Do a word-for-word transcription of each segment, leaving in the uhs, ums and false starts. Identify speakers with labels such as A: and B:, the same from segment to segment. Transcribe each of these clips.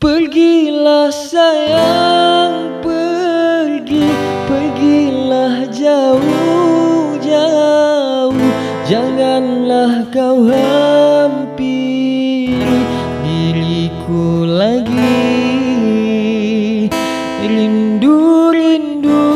A: Pergilah sayang, pergi, pergilah jauh-jauh. Janganlah kau hampiri diriku lagi. Rindu-rindu,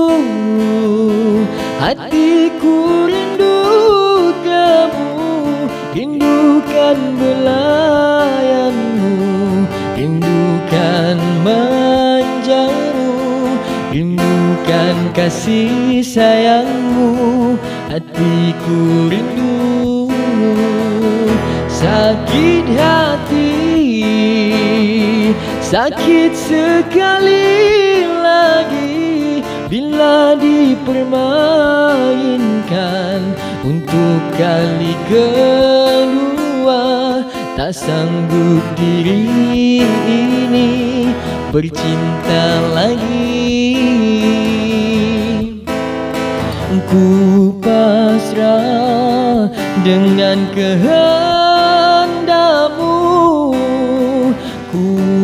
A: hatiku rindu kamu. Rindukan belayanmu, rindukan manjamu, rindukan kasih sayangmu. Hatiku rindu, sakit hati, sakit sekali lagi bila dipermainkan untuk kali kedua. Tak sanggup diri ini bercinta lagi. Ku pasrah dengan kehendakmu, ku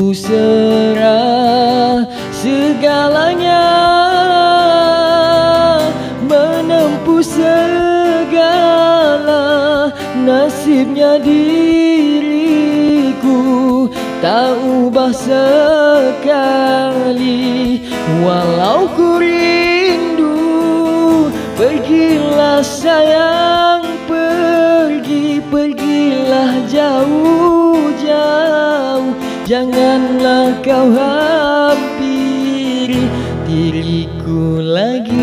A: serah segalanya, menempuh segala nasibnya diriku. Tak ubah sekali walau ku rindu. Pergilah sayang, pergi, pergilah jauh-jauh. Janganlah kau hampiri diriku lagi.